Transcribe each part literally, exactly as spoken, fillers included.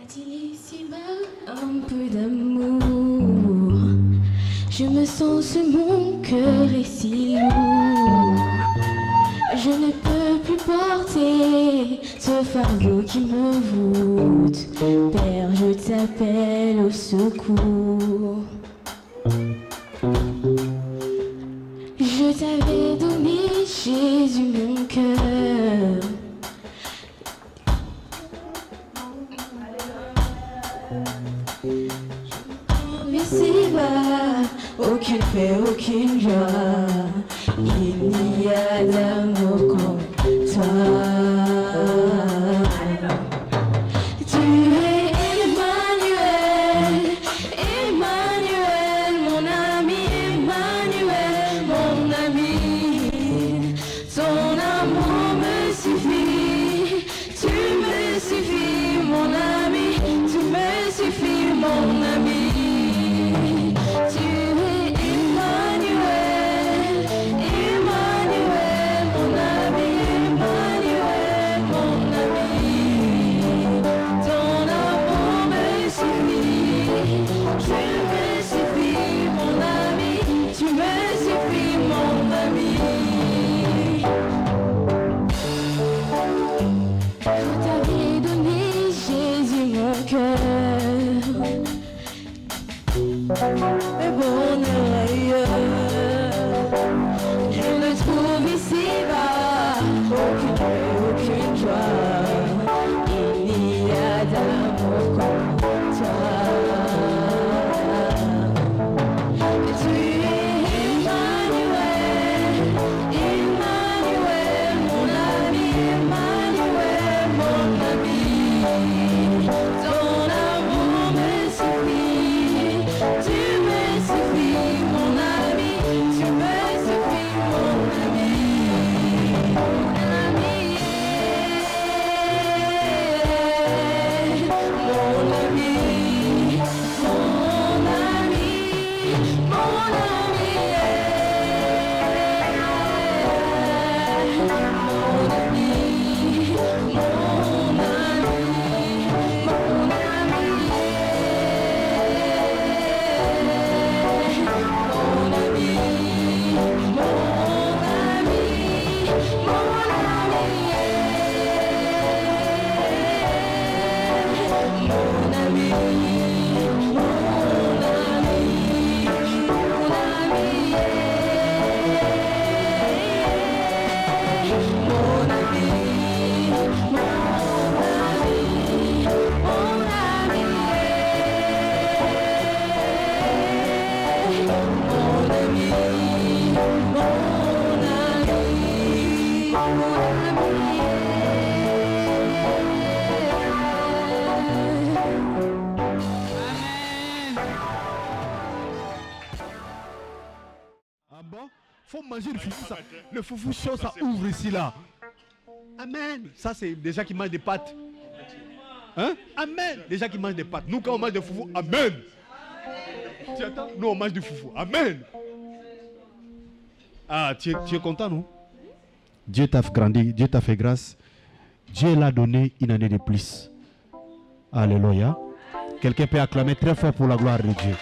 a-t-il ici-bas un peu d'amour? Je me sens sur mon cœur est si lourd. Je ne peux plus porter ce fardeau qui me voûte. Père, je t'appelle au secours. Je t'avais donné, Jésus, mon cœur. Mais c'est pas aucune paix, aucune joie. Il n'y a d'amour comme toi. Tu es Emmanuel, Emmanuel, mon ami, Emmanuel, mon ami. Ton amour me suffit, tu me suffis, mon ami, tu me suffis, mon ami. Mais bonheur ailleurs, je le trouve ici-bas. Aucune paix, aucune joie. Il n'y a d'amour comme toi. Tu es Emmanuel, Emmanuel, mon ami, Emmanuel, mon ami. Ton amour me suffit. Tu me suffis, mon ami, tu me suffis, mon ami, mon ami, mon ami, mon ami, mon Faut manger le foufou, ça. Le foufou chaud, ça ouvre ici, là. Amen. Ça, c'est des gens qui mangent des pâtes. Hein? Amen. Des gens qui mangent des pâtes. Nous, quand on mange des foufou, amen. Tu attends? Nous, on mange du foufou. Amen. Ah, tu es, tu es content, non? Dieu t'a grandi, Dieu t'a fait grâce. Dieu l'a donné une année de plus. Alléluia. Quelqu'un peut acclamer très fort pour la gloire de Dieu.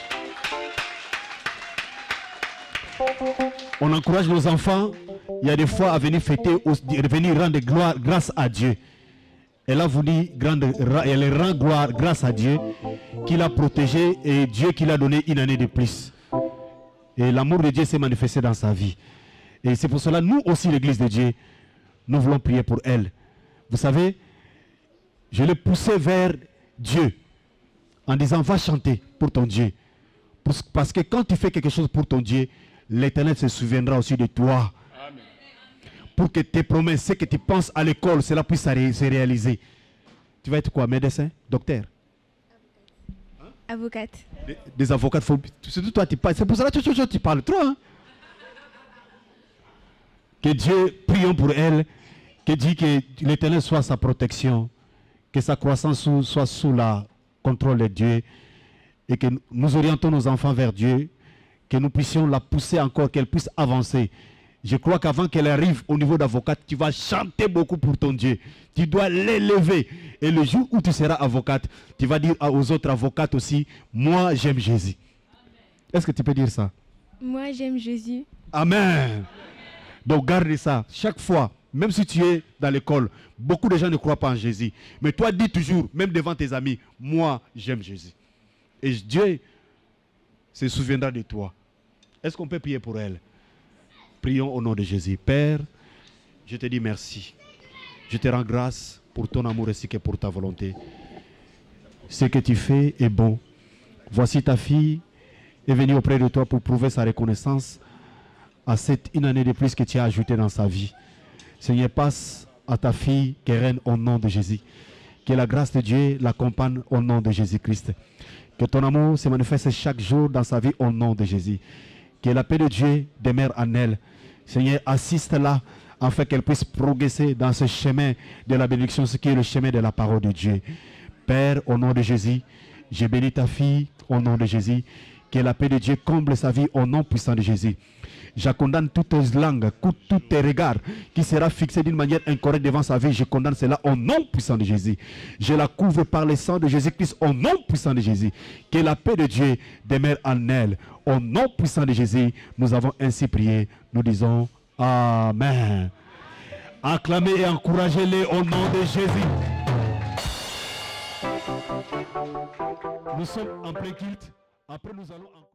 On encourage nos enfants, il y a des fois à venir fêter, à venir rendre gloire, grâce à Dieu. Elle a voulu rendre, elle rend gloire grâce à Dieu qui l'a protégé et Dieu qui l'a donné une année de plus. Et l'amour de Dieu s'est manifesté dans sa vie. Et c'est pour cela, nous aussi, l'Église de Dieu, nous voulons prier pour elle. Vous savez, je l'ai poussée vers Dieu en disant, va chanter pour ton Dieu. Parce que quand tu fais quelque chose pour ton Dieu, l'Éternel se souviendra aussi de toi. Amen. Pour que tes promesses, ce que tu penses à l'école, cela puisse se réaliser. Tu vas être quoi? Médecin? Docteur? Avocate. Des, des avocats, faut, surtout toi, tu parles. C'est pour cela que tu, tu, tu parles trop. Hein? Que Dieu, prions pour elle, que Dieu, que l'Éternel soit sa protection, que sa croissance sous, soit sous le contrôle de Dieu, et que nous orientons nos enfants vers Dieu, que nous puissions la pousser encore, qu'elle puisse avancer. Je crois qu'avant qu'elle arrive au niveau d'avocate, tu vas chanter beaucoup pour ton Dieu. Tu dois l'élever. Et le jour où tu seras avocate, tu vas dire aux autres avocates aussi, moi j'aime Jésus. Est-ce que tu peux dire ça? Moi j'aime Jésus. Amen. Donc garde ça. Chaque fois, même si tu es dans l'école, beaucoup de gens ne croient pas en Jésus. Mais toi dis toujours, même devant tes amis, moi j'aime Jésus. Et Dieu se souviendra de toi. Est-ce qu'on peut prier pour elle? Prions au nom de Jésus. Père, je te dis merci. Je te rends grâce pour ton amour ainsi que pour ta volonté. Ce que tu fais est bon. Voici ta fille est venue auprès de toi pour prouver sa reconnaissance à cette une année de plus que tu as ajoutée dans sa vie. Seigneur, passe à ta fille Keren au nom de Jésus. Que la grâce de Dieu l'accompagne au nom de Jésus-Christ. Que ton amour se manifeste chaque jour dans sa vie au nom de Jésus. Que la paix de Dieu demeure en elle. Seigneur, assiste-la afin qu'elle puisse progresser dans ce chemin de la bénédiction, ce qui est le chemin de la parole de Dieu. Père, au nom de Jésus, je bénis ta fille au nom de Jésus. Que la paix de Dieu comble sa vie au nom puissant de Jésus. Je condamne toutes tes langues, tous tes regards qui sera fixé d'une manière incorrecte devant sa vie. Je condamne cela au nom puissant de Jésus. Je la couvre par le sang de Jésus-Christ au nom puissant de Jésus. Que la paix de Dieu demeure en elle. Au nom puissant de Jésus, nous avons ainsi prié. Nous disons Amen. Acclamez et encouragez-les au nom de Jésus. Nous sommes en plein culte. Après, nous allons en